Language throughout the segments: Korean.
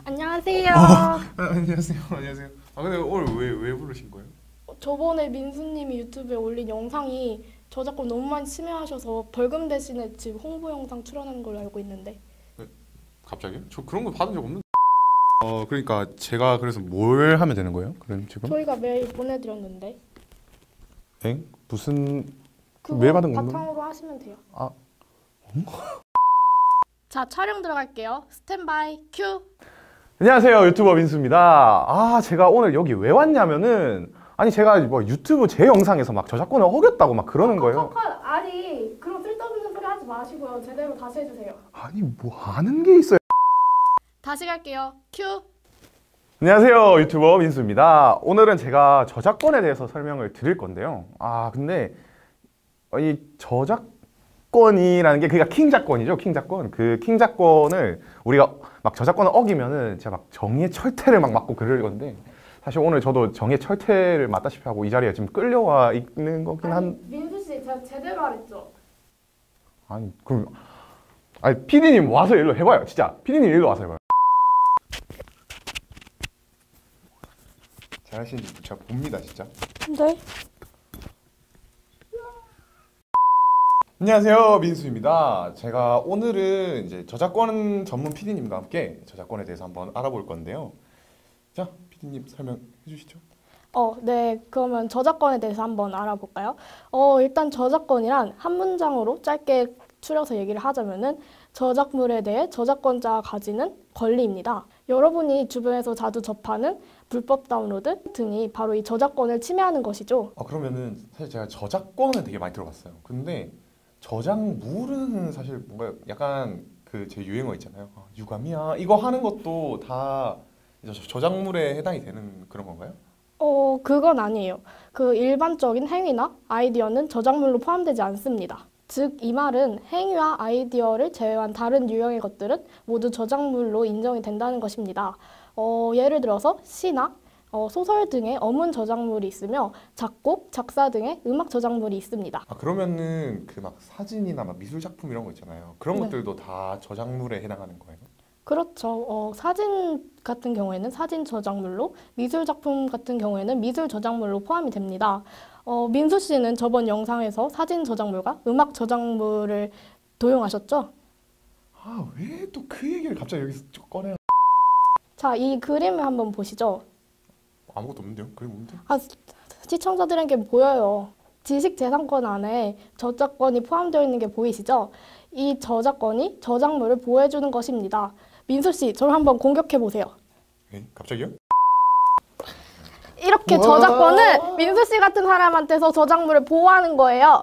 안녕하세요. 안녕하세요. 안녕하세요. 아 근데 오늘 왜 부르신 거예요? 저번에 민수님이 유튜브에 올린 영상이 저작권 너무 많이 침해하셔서 벌금 대신에 지금 홍보 영상 출연하는 걸로 알고 있는데. 네? 갑자기요? 저 그런 거 받은 적 없는데. 그러니까 제가 그래서 뭘 하면 되는 거예요? 그럼 지금? 저희가 메일 보내드렸는데 엥? 무슨 그거 메일 받은 건가? 바탕으로 하시면 돼요. 아, 자, 촬영 들어갈게요. 스탠바이 큐. 안녕하세요, 유튜버 민수입니다. 아, 제가 오늘 여기 왜 왔냐면은 아니 제가 뭐 유튜브 제 영상에서 막 저작권을 어겼다고 막 그러는 거예요. 아니, 그런 쓸데없는 소리 하지 마시고요. 제대로 다시 해주세요. 아니 뭐 아는 게 있어요. 다시 갈게요. 큐. 안녕하세요, 유튜버 민수입니다. 오늘은 제가 저작권에 대해서 설명을 드릴 건데요. 아, 근데 이 저작권이라는 게 그러니까 킹작권이죠, 킹작권. 그 킹작권을 우리가 막 저작권을 어기면은 제가 막 정의의 철퇴를 막 맞고 그럴 건데 사실 오늘 저도 정의의 철퇴를 맞다시피 하고 이 자리에 지금 끌려와 있는 거긴 한. 민수 씨, 제가 제대로 하랬죠? 아니 그럼 아니 PD님 와서 일로 해봐요. 진짜 PD님 일로 와서 해봐요. 잘하시는지 제가 봅니다 진짜. 네. 안녕하세요, 민수입니다. 제가 오늘은 이제 저작권 전문 PD님과 함께 저작권에 대해서 한번 알아볼 건데요. 자, PD님 설명해 주시죠. 네. 그러면 저작권에 대해서 한번 알아볼까요? 일단 저작권이란 한 문장으로 짧게 추려서 얘기를 하자면은 저작물에 대해 저작권자가 가지는 권리입니다. 여러분이 주변에서 자주 접하는 불법 다운로드 등이 바로 이 저작권을 침해하는 것이죠. 그러면은 사실 제가 저작권은 되게 많이 들어봤어요. 근데 저작물은 사실 뭔가 약간 그 제 유행어 있잖아요. 유감이야. 이거 하는 것도 다 저작물에 해당이 되는 그런 건가요? 그건 아니에요. 그 일반적인 행위나 아이디어는 저작물로 포함되지 않습니다. 즉, 이 말은 행위와 아이디어를 제외한 다른 유형의 것들은 모두 저작물로 인정이 된다는 것입니다. 예를 들어서 시나 소설 등의 어문 저작물이 있으며 작곡, 작사 등의 음악 저작물이 있습니다. 그러면은 그 막 사진이나 막 미술 작품 이런 거 있잖아요. 그런 네. 것들도 다 저작물에 해당하는 거예요? 그렇죠. 사진 같은 경우에는 사진 저작물로, 미술 작품 같은 경우에는 미술 저작물로 포함이 됩니다. 민수 씨는 저번 영상에서 사진 저작물과 음악 저작물을 도용하셨죠? 왜 또 그 얘기를 갑자기 여기서 꺼내요? 자, 이 그림을 한번 보시죠. 아무것도 없는데요? 그게 뭔데? 시청자들에게 보여요. 지식재산권 안에 저작권이 포함되어 있는 게 보이시죠? 이 저작권이 저작물을 보호해주는 것입니다. 민수 씨, 저를 한번 공격해 보세요. 갑자기요? 이렇게 저작권은 민수 씨 같은 사람한테서 저작물을 보호하는 거예요.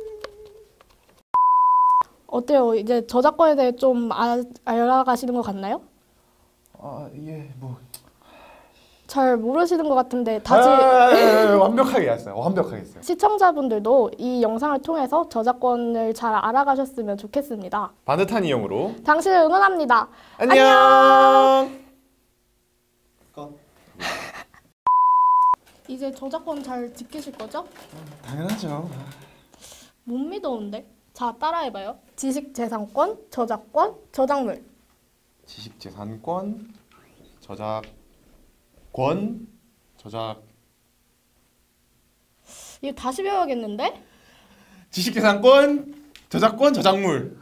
어때요? 이제 저작권에 대해 좀 알아가시는 것 같나요? 예, 뭐 잘 모르시는 것 같은데 다시 완벽하게 했어요. 완벽하게 했어요. 시청자분들도 이 영상을 통해서 저작권을 잘 알아가셨으면 좋겠습니다. 반듯한 이형으로 당신을 응원합니다. 안녕. 이제 저작권 잘 지키실 거죠? 당연하죠. 못 믿어온데? 자, 따라해봐요. 지식재산권, 저작권, 저작물. 지식재산권, 저작 이거 다시 배워야겠는데? 지식재산권, 저작권, 저작물.